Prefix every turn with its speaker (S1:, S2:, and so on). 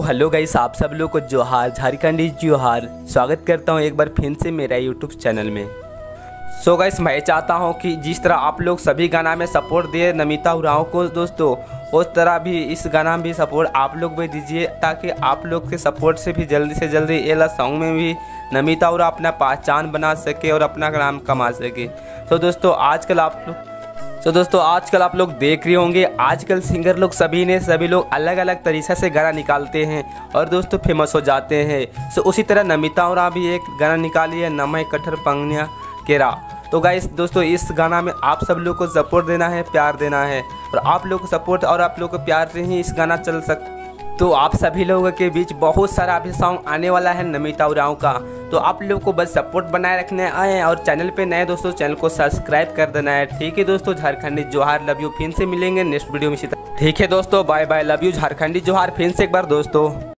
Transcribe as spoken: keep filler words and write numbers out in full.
S1: Hello guys, आप सब लोग को जोहार, झारखंडी जोहार। स्वागत करता हूं एक बार फिर से मेरा यूट्यूब चैनल में। सो so गाइस, मैं चाहता हूं कि जिस तरह आप लोग सभी गाना में सपोर्ट दिए नमिता उरांव को दोस्तों, उस तरह भी इस गाना में भी सपोर्ट आप लोग भी दीजिए, ताकि आप लोग के सपोर्ट से भी जल्दी से जल्दी ये सॉन्ग में भी नमिता उरांव अपना पहचान बना सके और अपना नाम कमा सके। तो दोस्तों आजकल आप लोग तो दोस्तों आजकल आप लोग देख रहे होंगे, आजकल सिंगर लोग सभी ने सभी लोग अलग अलग तरीक़े से गाना निकालते हैं और दोस्तों फेमस हो जाते हैं। सो उसी तरह नमिता उरांव भी एक गाना निकाली है, नमय कठर पंगनिया केरा। तो गाइस दोस्तों, इस गाना में आप सब लोग को सपोर्ट देना है, प्यार देना है, और आप लोग को सपोर्ट और आप लोग को प्यार से ही इस गाना चल सकता। तो आप सभी लोगों के बीच बहुत सारा अभी सॉन्ग आने वाला है नमिता उरांव का, तो आप लोग को बस सपोर्ट बनाए रखने आए, और चैनल पे नए दोस्तों चैनल को सब्सक्राइब कर देना है। ठीक है दोस्तों, झारखंडी जोहार, लव यू। फिर से मिलेंगे नेक्स्ट वीडियो में। ठीक है दोस्तों, bye bye, love you, Jharkhandi जोहार। फिर से एक बार दोस्तों।